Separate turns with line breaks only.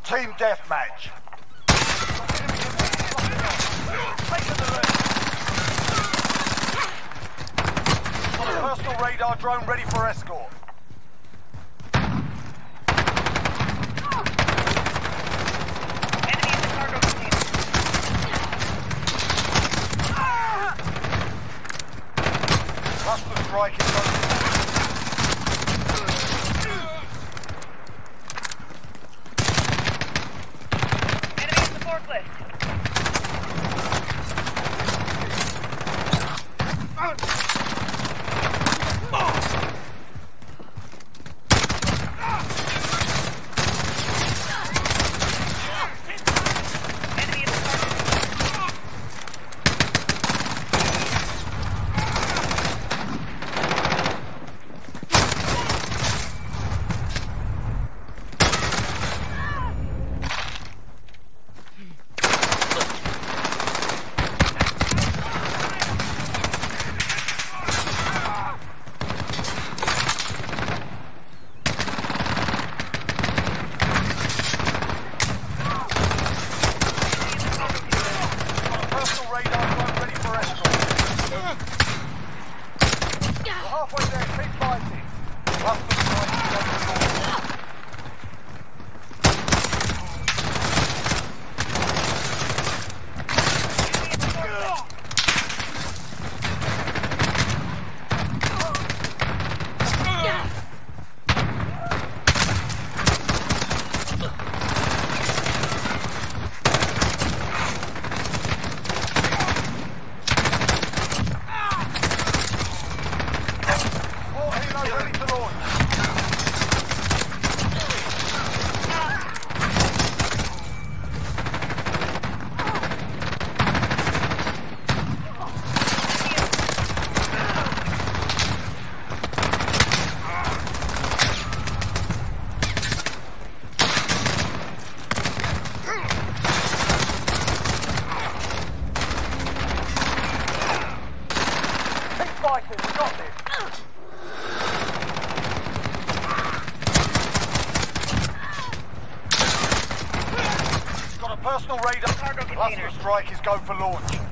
Team deathmatch. Personal radar drone ready for escort. Cluster strike is going.
Enemy at the forklift. Halfway there, keep fighting. Cluster strike is going to ready to launch. Keep fighting, we got this. Personal radar. Cluster strike is go for launch.